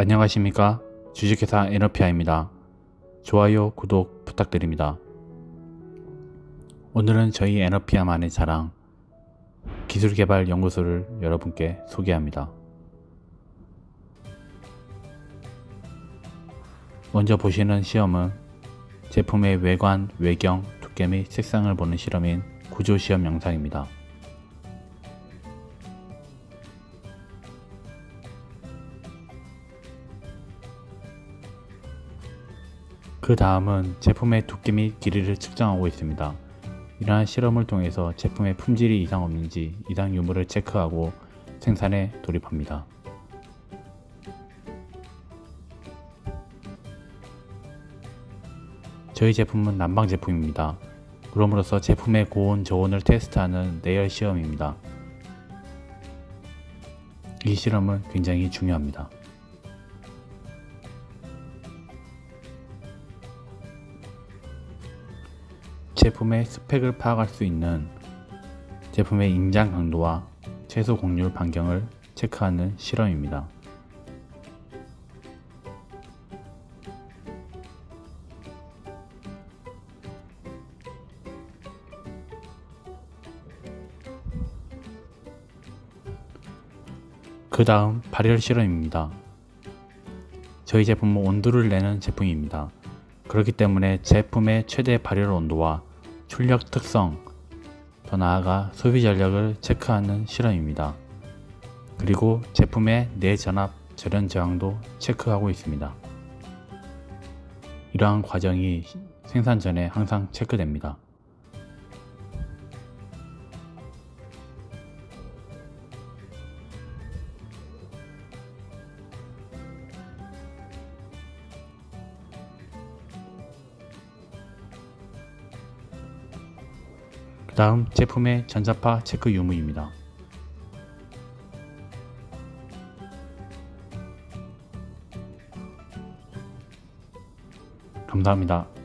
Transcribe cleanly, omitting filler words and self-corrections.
안녕하십니까, 주식회사 에너피아입니다. 좋아요, 구독 부탁드립니다. 오늘은 저희 에너피아만의 자랑 기술개발연구소를 여러분께 소개합니다. 먼저 보시는 시험은 제품의 외관, 외경, 두께 및 색상을 보는 실험인 구조시험 영상입니다. 그 다음은 제품의 두께 및 길이를 측정하고 있습니다. 이러한 실험을 통해서 제품의 품질이 이상 없는지 이상 유무를 체크하고 생산에 돌입합니다. 저희 제품은 난방 제품입니다. 그럼으로써 제품의 고온, 저온을 테스트하는 내열 시험입니다. 이 실험은 굉장히 중요합니다. 제품의 스펙을 파악할 수 있는 제품의 인장 강도와 최소 곡률 반경을 체크하는 실험입니다. 그 다음 발열 실험입니다. 저희 제품은 온도를 내는 제품입니다. 그렇기 때문에 제품의 최대 발열 온도와 출력 특성, 더 나아가 소비 전력을 체크하는 실험입니다. 그리고 제품의 내전압, 절연 저항도 체크하고 있습니다. 이러한 과정이 생산 전에 항상 체크됩니다. 그 다음 제품의 전자파 체크 유무입니다. 감사합니다.